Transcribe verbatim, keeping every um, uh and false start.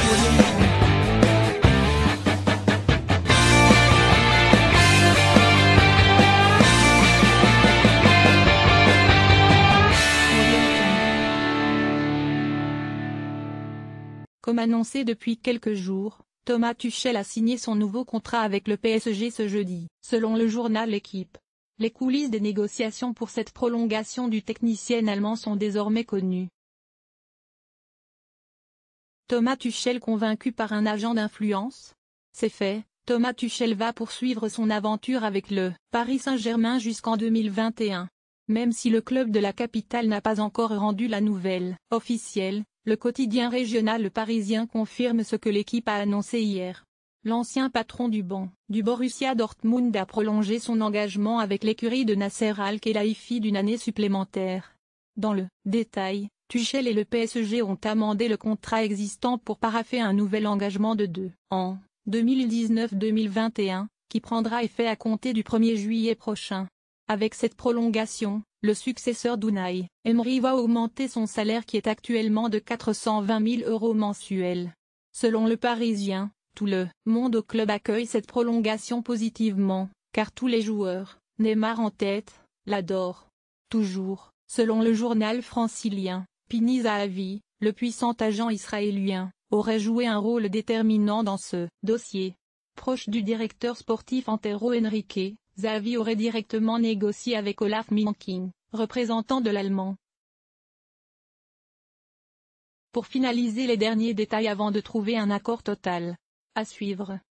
Comme annoncé depuis quelques jours, Thomas Tuchel a signé son nouveau contrat avec le P S G ce jeudi, selon le journal L'Équipe. Les coulisses des négociations pour cette prolongation du technicien allemand sont désormais connues. Thomas Tuchel convaincu par un agent d'influence? C'est fait, Thomas Tuchel va poursuivre son aventure avec le Paris Saint-Germain jusqu'en deux mille vingt et un. Même si le club de la capitale n'a pas encore rendu la nouvelle officielle, le quotidien régional Le Parisien confirme ce que l'équipe a annoncé hier. L'ancien patron du banc du Borussia Dortmund a prolongé son engagement avec l'écurie de Nasser Al-Khelaifi d'une année supplémentaire. Dans le détail, Tuchel et le P S G ont amendé le contrat existant pour paraffer un nouvel engagement de deux ans, deux mille dix-neuf deux mille vingt et un, qui prendra effet à compter du premier juillet prochain. Avec cette prolongation, le successeur d'Unai Emery va augmenter son salaire qui est actuellement de quatre cent vingt mille euros mensuels. Selon Le Parisien, tout le monde au club accueille cette prolongation positivement, car tous les joueurs, Neymar en tête, l'adorent. Toujours, selon le journal francilien, Pini Zahavi, le puissant agent israélien, aurait joué un rôle déterminant dans ce dossier. Proche du directeur sportif Antero Henrique, Zahavi aurait directement négocié avec Olaf Minking, représentant de l'Allemand, pour finaliser les derniers détails avant de trouver un accord total. À suivre.